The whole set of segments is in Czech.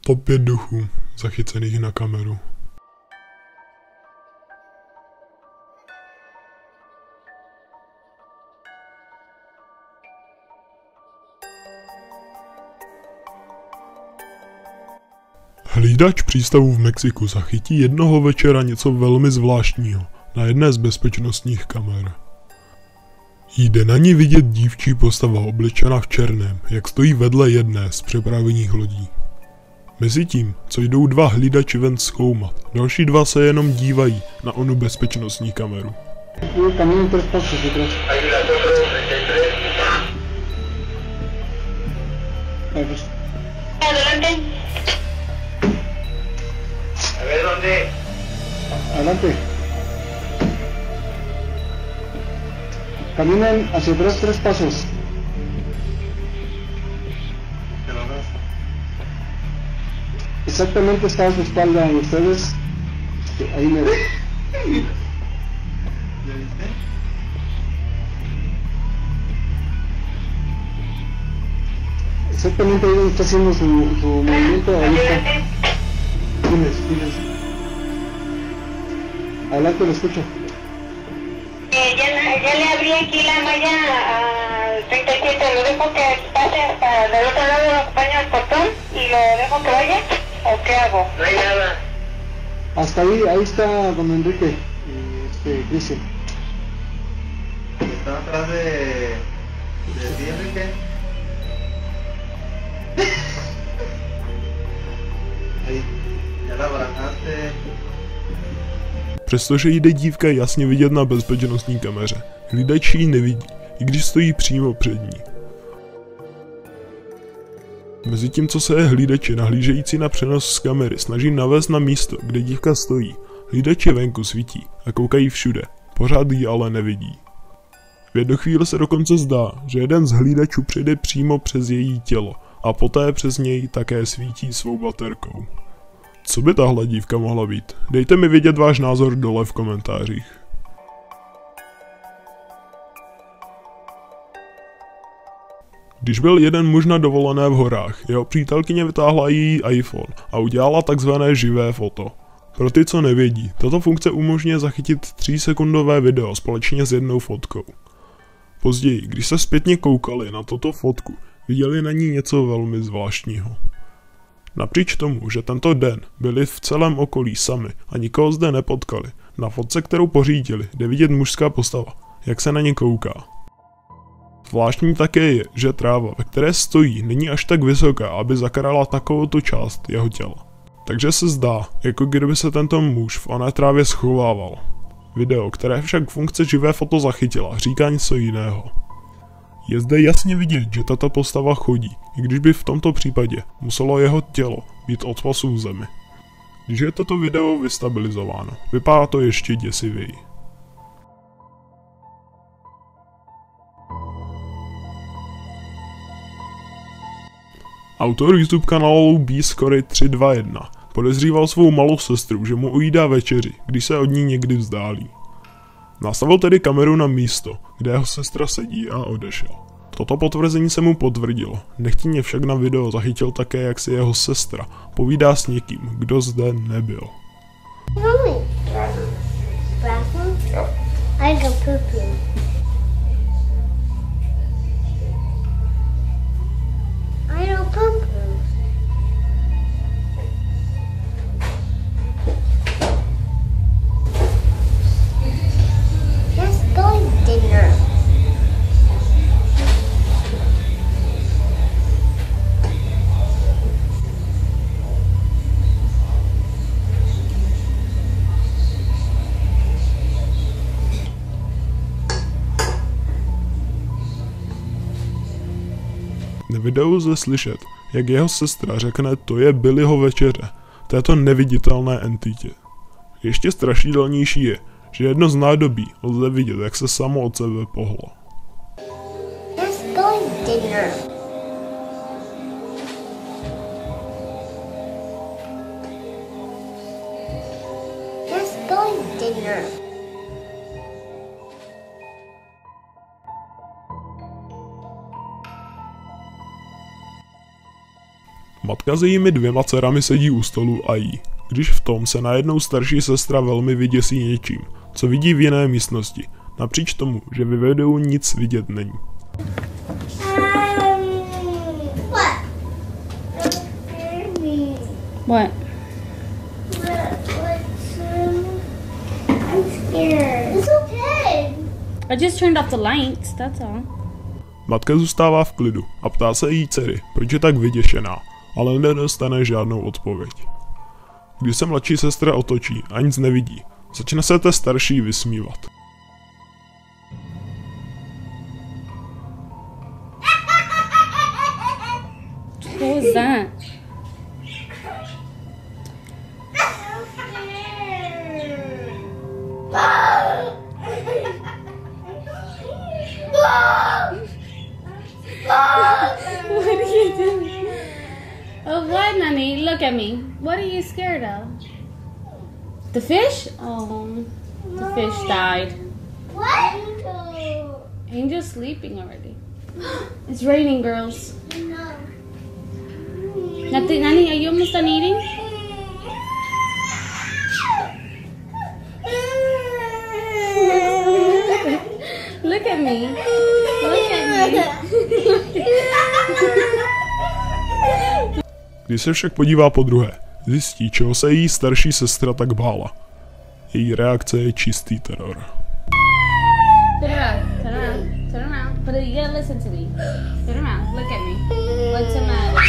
Top 5 duchů zachycených na kameru. Hlídač přístavu v Mexiku zachytí jednoho večera něco velmi zvláštního na jedné z bezpečnostních kamer. Jde na ní vidět dívčí postava oblečena v černém, jak stojí vedle jedné z přepravených lodí. Mezitím, co jdou dva hlídači ven zkoumat, další dva se jenom dívají na onu bezpečnostní kameru. Adelante. Caminen hacia atrás 3 pasos. Exactamente está a su espalda y ustedes ahí me ven. Exactamente ahí donde está haciendo su movimiento. Ahí está. Diles. Adelante, lo escucho. Ya le abrí aquí la malla al 37, ¿lo dejo que pase hasta del otro lado, lo acompaño al portón y lo dejo que vaya? ¿O qué hago? No hay nada. Hasta ahí está don Enrique y Cristian. ¿Está atrás de ti, Enrique? Ahí, ya la abrazaste. Přestože jde dívka jasně vidět na bezpečnostní kameře, hlídač ji nevidí, i když stojí přímo před ní. Mezitím, co se hlídači nahlížející na přenos z kamery snaží navést na místo, kde dívka stojí, hlídači venku svítí a koukají všude, pořád ji ale nevidí. V jednu chvíli se dokonce zdá, že jeden z hlídačů přijde přímo přes její tělo a poté přes něj také svítí svou baterkou. Co by tahle dívka mohla být? Dejte mi vědět váš názor dole v komentářích. Když byl jeden muž na dovolené v horách, jeho přítelkyně vytáhla její iPhone a udělala takzvané živé foto. Pro ty, co nevědí, tato funkce umožňuje zachytit 3sekundové video společně s jednou fotkou. Později, když se zpětně koukali na tuto fotku, viděli na ní něco velmi zvláštního. Napříč tomu, že tento den byli v celém okolí sami a nikoho zde nepotkali, na fotce, kterou pořídili, jde vidět mužská postava, jak se na ně kouká. Zvláštní také je, že tráva, ve které stojí, není až tak vysoká, aby zakrala takovouto část jeho těla. Takže se zdá, jako kdyby se tento muž v oné trávě schovával. Video, které však funkce živé foto zachytila, říká něco jiného. Je zde jasně vidět, že tato postava chodí, i když by v tomto případě muselo jeho tělo být od pasu v zemi. Když je toto video vystabilizováno, vypadá to ještě děsivěji. Autor YouTube kanálu bscory321 podezříval svou malou sestru, že mu ujídá večeři, když se od ní někdy vzdálí. Nastavil tedy kameru na místo, kde jeho sestra sedí a odešel. Toto potvrzení se mu potvrdilo, nechtěně však na video zachytil také, jak si jeho sestra povídá s někým, kdo zde nebyl. Na videu lze slyšet, jak jeho sestra řekne, to je Billyho večeře, této neviditelné entitě. Ještě strašidelnější je, že jedno z nádobí lze vidět, jak se samo od sebe pohlo. Matka s jejími 2 dcerami sedí u stolu a jí, když v tom se najednou starší sestra velmi vyděsí něčím, co vidí v jiné místnosti, napříč tomu, že ve videu nic vidět není. What? I'm scared. It's okay. I just turned off the lights, that's all. Matka zůstává v klidu a ptá se jí dcery, proč je tak vyděšená, ale nedostane žádnou odpověď. Když se mladší sestra otočí a nic nevidí, začne se té starší vysmívat. What was that? What are you doing? Oh, what, Nanny? Look at me. What are you scared of? The fish? Oh, the fish died. What? Angel's sleeping already. It's raining, girls. No. Nothing, Nanny, are you almost done eating? Look at me. Look at me. Když se však podívá podruhé, zjistí, čeho se její starší sestra tak bála. Její reakce je čistý teror. Turn around, turn around, turn around. But you gotta listen to me. Turn around, look at me. What's the matter?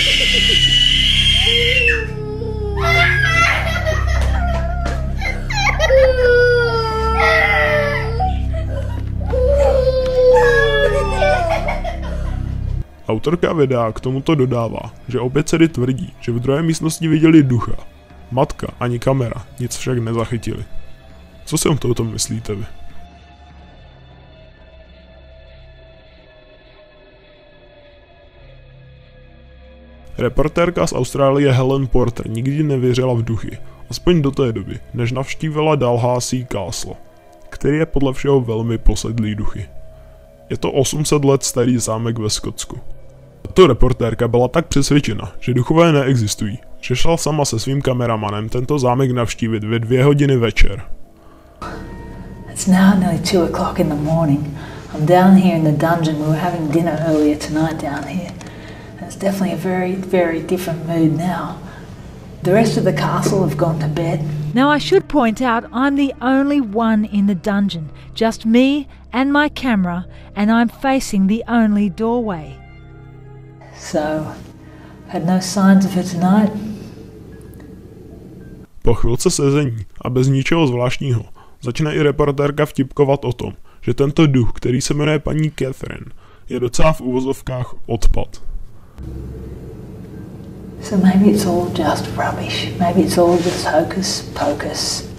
Autorka videa k tomuto dodává, že obě dcery tvrdí, že v druhé místnosti viděli ducha. Matka ani kamera nic však nezachytili. Co si o tomto myslíte vy? Reportérka z Austrálie Helen Porter nikdy nevěřila v duchy, aspoň do té doby, než navštívila Dalhousie Castle, který je podle všeho velmi posedlý duchy. Je to 800 let starý zámek ve Skotsku. Tato reportérka byla tak přesvědčena, že duchové neexistují, že šla sama se svým kameramanem tento zámek navštívit ve 2 hodiny večer. It's now nearly 2 o'clock in the morning. I'm down here in the dungeon. We were having dinner earlier tonight down here. It's definitely a very, very different mood now. The rest of the castle have gone to bed. Now I should point out I'm the only one in the dungeon. Just me and my camera, and I'm facing the only doorway. So, had no signs of her tonight. Po chvilce sezení a bez ničeho zvláštního začne i reportérka vtipkovat o tom, že tento duch, který se jmenuje paní Catherine, je docela v uvozovkách odpad. So maybe it's all just rubbish. Maybe it's all just hocus pocus.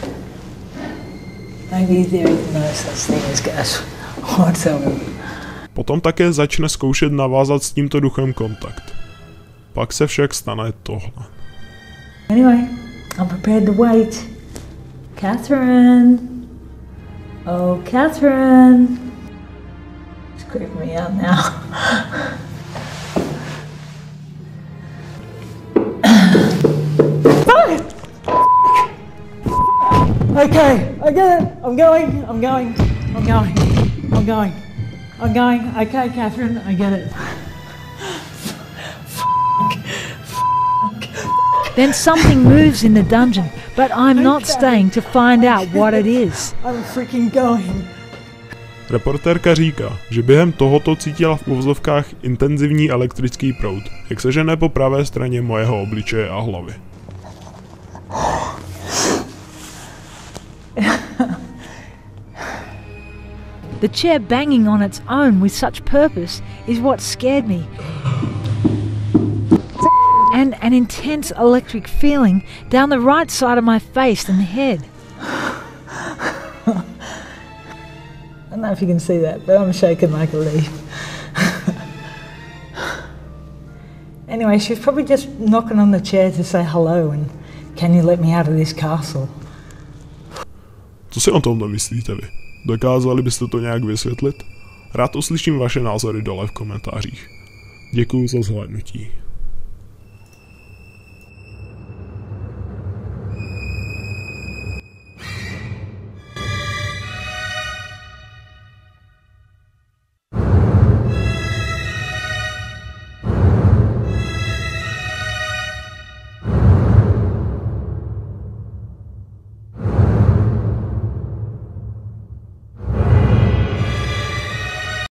Maybe there is no such thing as ghosts whatsoever. Potom také začne zkoušet navázat s tímto duchem kontakt. Pak se však stane tohle. Anyway, I'm prepared to wait. Catherine. Oh, Catherine. It's creeping me out now. Okay, I get it. I'm going. Okay, Catherine, I get it. Then something moves in the dungeon, but I'm not staying to find out what it is. I'm freaking going. Reportérka říká, že během tohoto cítila v uvozovkách intenzivní elektrický proud, jak se žene po pravé straně mojeho obličeje a hlavy. The chair banging on its own with such purpose is what scared me. And an intense electric feeling down the right side of my face and head. I don't know if you can see that, but I'm shaking like a leaf. Anyway, she was probably just knocking on the chair to say hello and can you let me out of this castle? Co si o tomto myslíte vy? Dokázali byste to nějak vysvětlit? Rád uslyším vaše názory dole v komentářích. Děkuju za zhlédnutí.